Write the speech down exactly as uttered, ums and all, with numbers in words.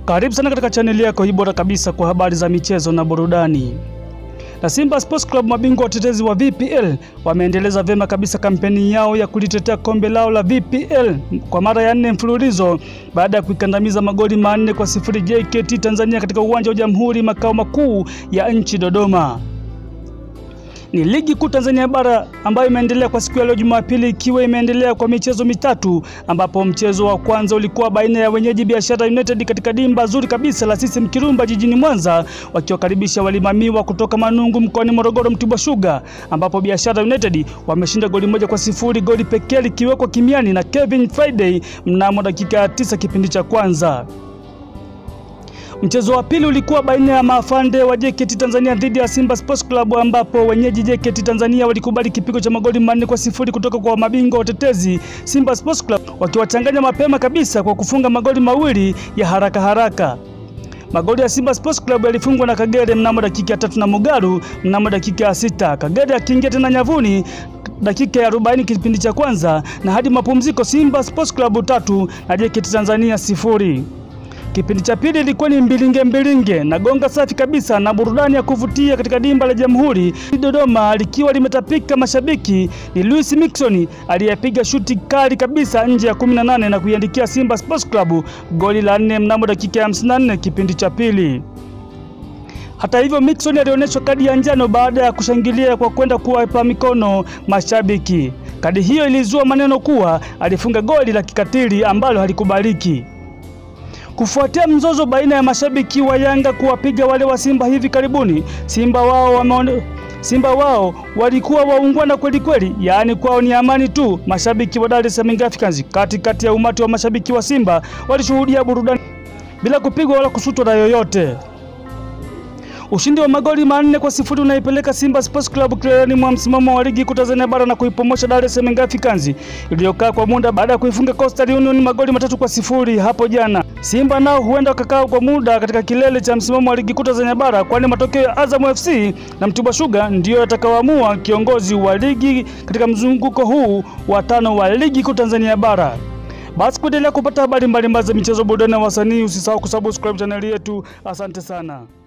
Karibu sana katika chaneli yako hii bora kabisa kwa habari za michezo na burudani. Na Simba Sports Club, mabingwa watetezi wa V P L, wameendeleza vyema kabisa kampeni yao ya kulitetea kombe lao la V P L kwa mara ya nne mfululizo baada ya kuikandamiza magoli manne kwa sifuri J K T Tanzania katika uwanja wa Jamhuri, makao makuu ya nchi Dodoma. Ni ligi kuu Tanzania bara ambayo imeendelea kwa siku ya leo Jumapili, ikiwa imeendelea kwa michezo mitatu, ambapo mchezo wa kwanza ulikuwa baina ya wenyeji Biashara United katika dimba zuri kabisa la Sisi Mkirumba jijini Mwanza, wakiwakaribisha walimamiwa kutoka Manungu mkoani Morogoro Mtibwa Sugar, ambapo Biashara United wameshinda goli moja kwa sifuri, goli pekee likiwekwa kimiani na Kevin Friday mnamo dakika ya tisa kipindi cha kwanza. Mchezo wa pili ulikuwa baina ya maafande wa J K T Tanzania dhidi ya Simba Sports Club, ambapo wenyeji J K T Tanzania walikubali kipigo cha magoli manne kwa sifuri kutoka kwa mabingwa watetezi Simba Sports Club, wakiwachanganya mapema kabisa kwa kufunga magoli mawili ya haraka haraka. Magoli ya Simba Sports Club yalifungwa na Kagere mnamo dakika ya tatu na Mugaru mnamo dakika ya sita. Kagere akiingia tena nyavuni dakika ya arobaini kipindi cha kwanza, na hadi mapumziko Simba Sports Club tatu na J K T Tanzania sifuri. Kipindi cha pili ilikuwa ni mbilinge mbilinge na gonga safi kabisa na burudani ya kuvutia katika dimba la Jamhuri Dodoma, likiwa limetapika mashabiki. Ni Miquissone aliyepiga shuti kali kabisa nje ya kumi na nane na kuiandikia Simba Sports Club goli la nne mnamo dakika ya hamsini na nne kipindi cha pili. Hata hivyo, Miquissone alionyeshwa kadi ya njano baada ya kushangilia kwa kwenda kuwapa mikono mashabiki. Kadi hiyo ilizua maneno kuwa alifunga goli la kikatili ambalo halikubaliki. Kufuatia mzozo baina ya mashabiki wa Yanga kuwapiga wale wa Simba hivi karibuni, Simba wao wameone, Simba wao walikuwa waungwana kweli kweli, yaani kwao ni amani tu. Mashabiki wa Dar es Salaam Africans katikati ya umati wa mashabiki wa Simba walishuhudia burudani bila kupigwa wala kusutwa na yoyote. Ushindi wa magoli manne kwa sifuri unaipeleka Simba Sports Club kileleni mwa msimamo wa ligi kuu Tanzania bara na kuipomosha Dar es Salaam Africans iliyokaa kwa muda baada ya kuifunga Coastal Union magoli matatu kwa sifuri hapo jana. Simba nao huenda wakakaa kwa muda katika kilele cha msimamo wa ligi kuu Tanzania bara, kwani matokeo ya Azam F C na Mtibwa Sugar ndiyo yatakaoamua kiongozi wa ligi katika mzunguko huu wa tano wa ligi kuu Tanzania bara. Basi kuendelea kupata habari mbalimbali za michezo, burudani na wasanii, usisahau kusubscribe channel yetu. Asante sana.